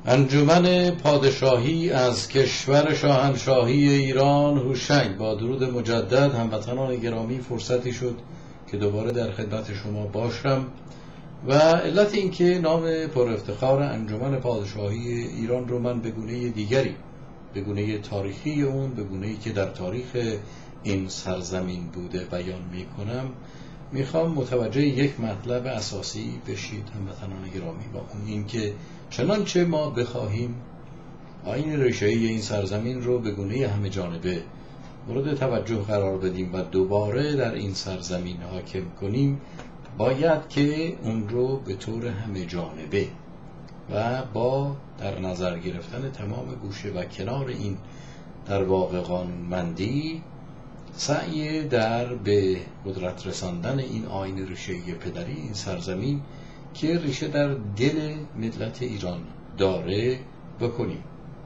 انجمن پادشاهی از کشور شاهنشاهی ایران هوشنگ، با درود مجدد هموطنان گرامی، فرصتی شد که دوباره در خدمت شما باشم و علت این که نام پر افتخار انجمن پادشاهی ایران رو من به گونه دیگری، به گونه تاریخی اون، به گونه‌ای که در تاریخ این سرزمین بوده بیان میکنم، میخوام متوجه یک مطلب اساسی بشید هموطنان گرامی، با اون این که چنانچه ما بخواهیم آیین ریشه‌ای این سرزمین رو به گونه همه جانبه مورد توجه قرار بدیم و دوباره در این سرزمین حاکم کنیم، باید که اون رو به طور همه جانبه و با در نظر گرفتن تمام گوشه و کنار این در واقع قانونمندی سعی در به قدرت رساندن این آیین ریشه‌ای پدری این سرزمین که ریشه در دل ملت ایران داره بکنیم.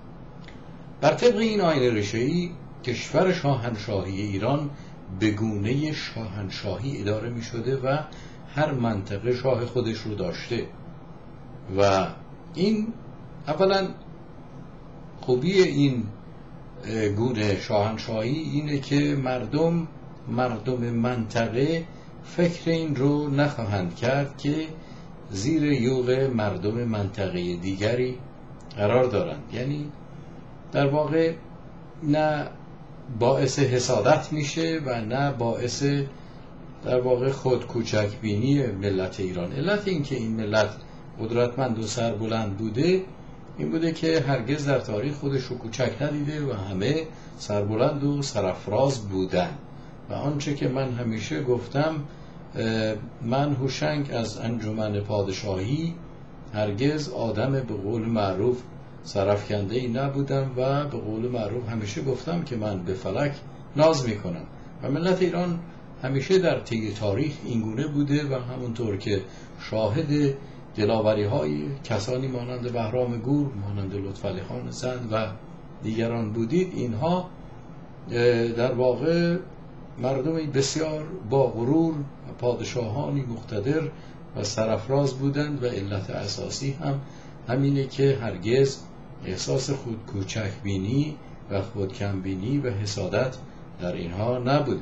بر طبق این آیین ریشه‌ای کشور شاهنشاهی ایران به گونه شاهنشاهی اداره می شده و هر منطقه شاه خودش رو داشته و این اولا خوبی این گونه شاهنشاهی اینه که مردم منطقه فکر این رو نخواهند کرد که زیر یوغ مردم منطقه دیگری قرار دارند، یعنی در واقع نه باعث حسادت میشه و نه باعث در واقع خود کوچک بینی ملت ایران. علت این که این ملت قدرتمند و سربلند بوده این بوده که هرگز در تاریخ خودش رو کوچک ندیده و همه سربلند و سرافراز بودن و آنچه که من همیشه گفتم، من هوشنگ از انجمن پادشاهی هرگز آدم به قول معروف سرافکنده ای نبودم و به قول معروف همیشه گفتم که من به فلک ناز میکنم و ملت ایران همیشه در طی تاریخ اینگونه بوده و همونطور که شاهد دلاوری های کسانی مانند بهرام گور، مانند لطفعلی خان زند و دیگران بودید، اینها در واقع مردمی بسیار با غرور و پادشاهانی مقتدر و سرافراز بودند و علت اساسی هم همینه که هرگز احساس خود کوچک بینی و خود کم بینی و حسادت در اینها نبوده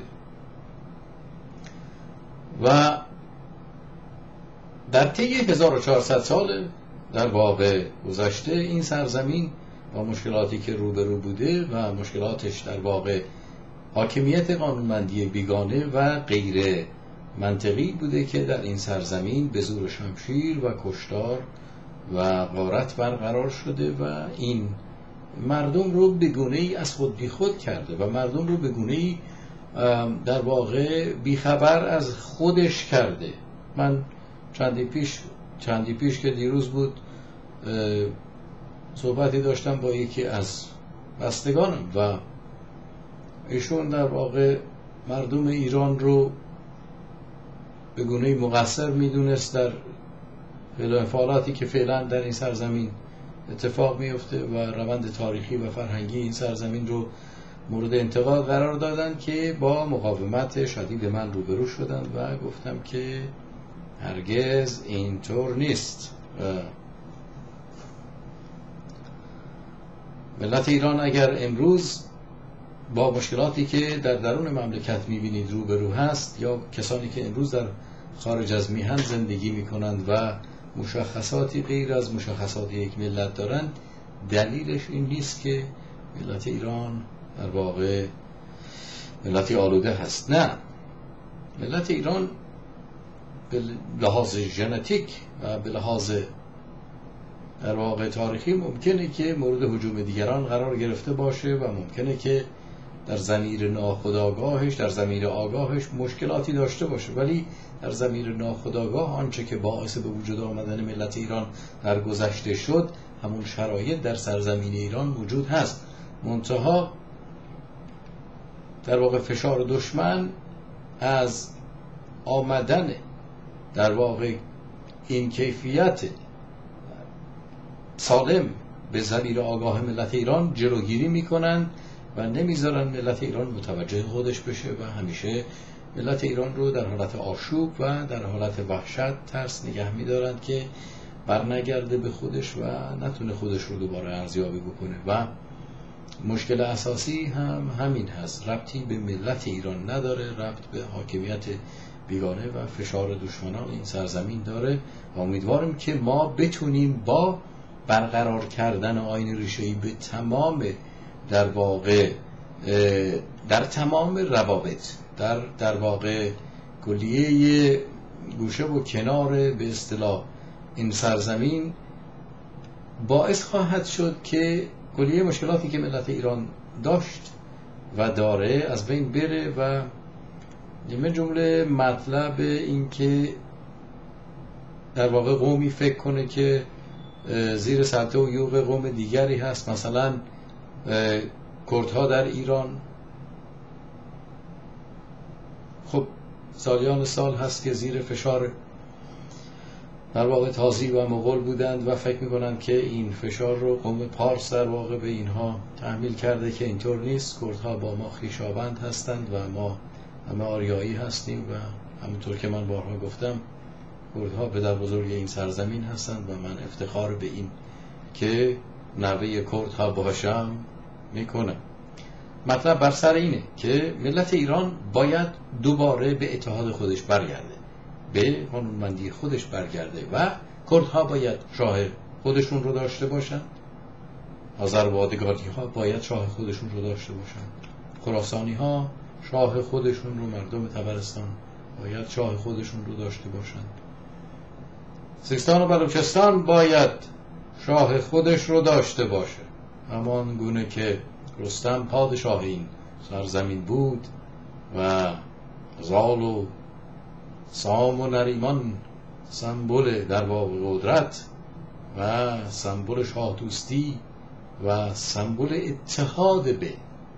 و در طی 1400 سال در واقع گذشته این سرزمین با مشکلاتی که روبرو بوده و مشکلاتش در واقع حاکمیت قانونمندی بیگانه و غیر منطقی بوده که در این سرزمین به زور شمشیر و کشتار و غارت برقرار شده و این مردم رو به گونه‌ای از خود بیخود کرده و مردم رو به گونه‌ای در واقع بیخبر از خودش کرده. من چندی پیش که دیروز بود صحبتی داشتم با یکی از بستگانم و ایشون در واقع مردم ایران رو به گونه‌ای مقصر میدونست در انفعالاتی که فعلا در این سرزمین اتفاق میفته و روند تاریخی و فرهنگی این سرزمین رو مورد انتقاد قرار دادن که با مقاومت شدید من روبرو شدن و گفتم که هرگز اینطور نیست. ملت ایران اگر امروز با مشکلاتی که در درون مملکت میبینید روبرو هست یا کسانی که امروز در خارج از میهن زندگی میکنند و مشخصاتی غیر از مشخصات یک ملت دارند، دلیلش این نیست که ملت ایران در واقع ملتی آلوده هست. نه، ملت ایران به لحاظ ژنتیک و به لحاظ در واقع تاریخی ممکنه که مورد هجوم دیگران قرار گرفته باشه و ممکنه که در ضمیر ناخودآگاهش، در ضمیر آگاهش مشکلاتی داشته باشه، ولی در ضمیر ناخودآگاه آنچه که باعث به وجود آمدن ملت ایران در گذشته شد همون شرایط در سرزمین ایران موجود هست. منتها در واقع فشار دشمن از آمدن در واقع این کیفیت سالم به ضمیر آگاه ملت ایران جلوگیری میکنن و نمیذارن ملت ایران متوجه خودش بشه و همیشه ملت ایران رو در حالت آشوب و در حالت وحشت، ترس نگه میدارند که برنگرده به خودش و نتونه خودش رو دوباره ارزیابی بکنه. و مشکل اساسی هم همین هست، ربطی به ملت ایران نداره، ربط به حاکمیت بیگانه و فشار دشمنان این سرزمین داره. و امیدوارم که ما بتونیم با برقرار کردن آیین ریشه‌ای به تمام در واقع در تمام روابط در واقع کلیه گوشه و کنار به اصطلاح این سرزمین باعث خواهد شد که کلیه مشکلاتی که ملت ایران داشت و داره از بین بره. و من جمله مطلب این که در واقع قومی فکر کنه که زیر سلطه و یوغ قوم دیگری هست، مثلا کردها در ایران، خب سالیان سال هست که زیر فشار در واقع تازی و مغول بودند و فکر میکنند که این فشار رو قوم پارس در واقع به اینها تحمیل کرده، که اینطور نیست. کردها با ما خویشاوند هستند و ما همه آریایی هستیم و همونطور که من بارها گفتم کردها پدر بزرگ این سرزمین هستند و من افتخار به این که نوه کردها باشم میکنم. مطلب بر سر اینه که ملت ایران باید دوباره به اتحاد خودش برگرده، به قانونمندی خودش برگرده و کردها باید شاه خودشون رو داشته باشن، آذربایجانی ها باید شاه خودشون رو داشته باشن، خراسانی ها شاه خودشون رو، مردم طبرستان باید شاه خودشون رو داشته باشن، سیستان و بلوچستان باید شاه خودش رو داشته باشه، همان گونه که رستم پادشاه این سرزمین بود و زال و سام و نریمان سمبل در واقع قدرت و سمبل شاه دوستی و سمبل اتحاد به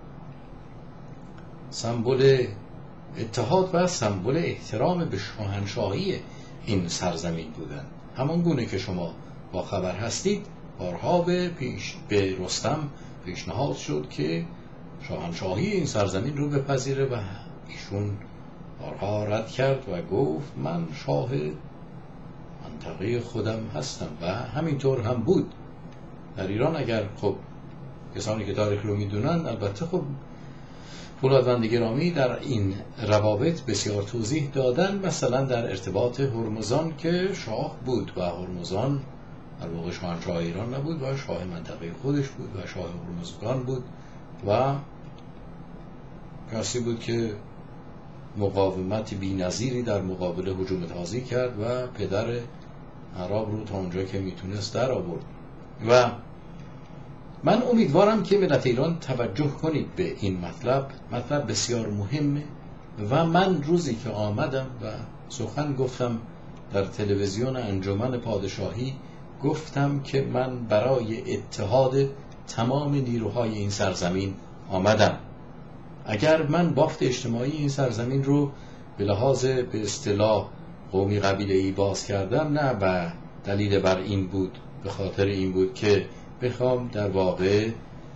سمبل اتحاد و سمبل احترام به شاهنشاهی این سرزمین بودن. همان گونه که شما با خبر هستید بارها به رستم پیشنهاد شد که شاهنشاهی این سرزمین رو بپذیره و ایشون بارها رد کرد و گفت من شاه منطقه خودم هستم و همینطور هم بود. در ایران اگر خب کسانی که تاریخ رو میدونن، البته خب فولادوند گرامی در این روابط بسیار توضیح دادن، مثلا در ارتباط هرمزان که شاه بود و هرمزان در واقع شاهنشاه ایران نبود و شاه منطقه خودش بود و شاه هرمزگان بود و کسی بود که مقاومت بی‌نظیری در مقابل هجوم تازی کرد و پدر عرب رو تا اونجا که میتونست در آورد. و من امیدوارم که ملت ایران توجه کنید به این مطلب بسیار مهمه. و من روزی که آمدم و سخن گفتم در تلویزیون انجمن پادشاهی، گفتم که من برای اتحاد تمام نیروهای این سرزمین آمدم. اگر من بافت اجتماعی این سرزمین رو به لحاظ به اصطلاح قومی قبیله‌ای باز کردم، نه و دلیل بر این بود، به خاطر این بود که بخوام در واقع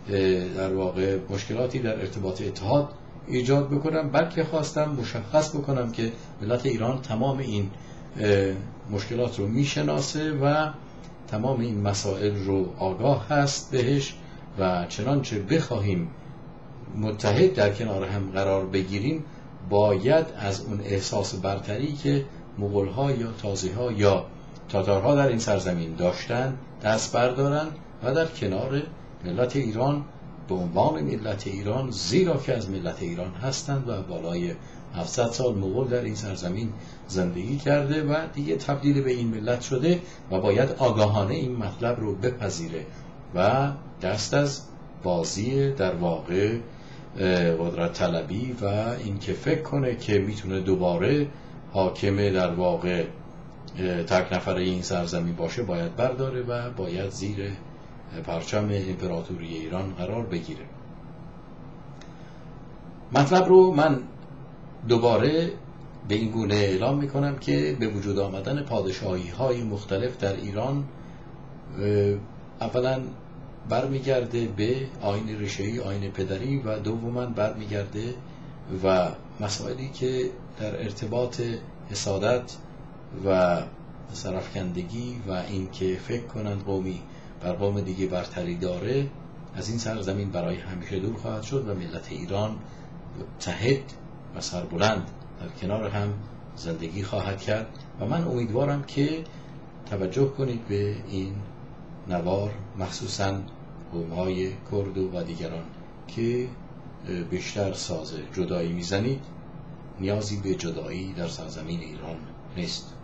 مشکلاتی در ارتباط اتحاد ایجاد بکنم، بلکه خواستم مشخص بکنم که ملت ایران تمام این مشکلات رو میشناسه و تمام این مسائل رو آگاه هست بهش و چنانچه بخواهیم متحد در کنار هم قرار بگیریم باید از اون احساس برتری که مغول‌ها یا تازی‌ها یا تاتارها در این سرزمین داشتن دست بردارن و در کنار ملت ایران به عنوان ملت ایران، زیرا که از ملت ایران هستند و بالای 700 سال مغول در این سرزمین زندگی کرده و دیگه تبدیل به این ملت شده و باید آگاهانه این مطلب رو بپذیره و دست از بازی در واقع قدرت طلبی و این که فکر کنه که میتونه دوباره حاکم در واقع تک نفره این سرزمین باشه باید برداره و باید زیر پرچم امپراتوری ایران قرار بگیره. مطلب رو من دوباره به این گونه اعلام میکنم که به وجود آمدن پادشاهی های مختلف در ایران اولا برمیگرده به آیین ریشه‌ای، آیین پدری و دوما برمیگرده و مسائلی که در ارتباط حسادت و سرافکندگی و این که فکر کنند قومی بر قوم دیگه برتری داره از این سرزمین برای همیشه دور خواهد شد و ملت ایران متحد و سربلند در کنار هم زندگی خواهد کرد. و من امیدوارم که توجه کنید به این نوار، مخصوصاً قوم‌های کرد و دیگران که بیشتر ساز جدایی میزنید. نیازی به جدایی در سرزمین ایران نیست.